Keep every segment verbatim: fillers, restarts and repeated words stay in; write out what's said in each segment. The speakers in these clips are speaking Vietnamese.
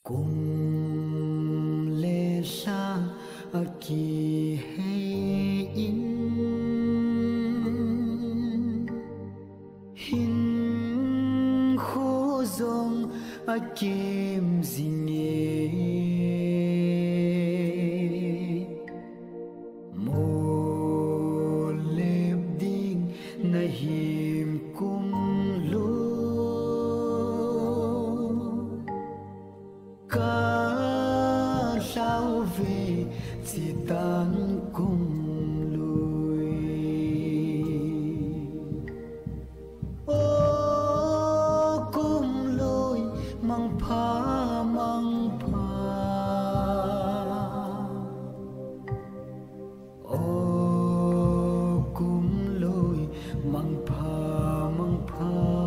cùng lê sa kỳ hay in hin khu dòng kim dinh nhé một lệp đinh na him cung lu cả sao về chỉ tan cùng lùi ô cùng lùi mang pha mang pha ô cùng lùi mang pha mang pha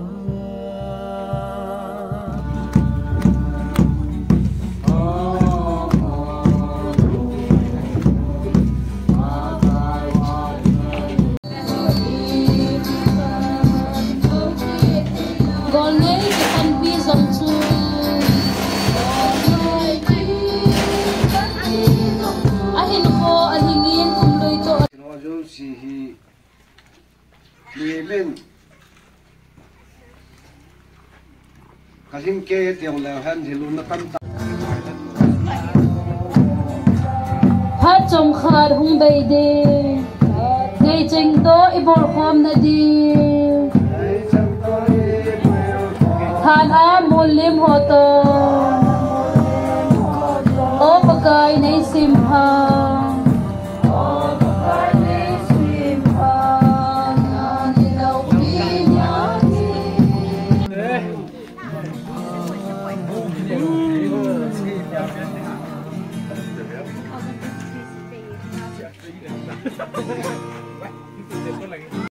lên kasing ke tiang la han zilu na tam ta hát trong khát hung bay đi ngày trình đó ibor khom na đi than á môn lim hồ tô ô bagay nay sim ha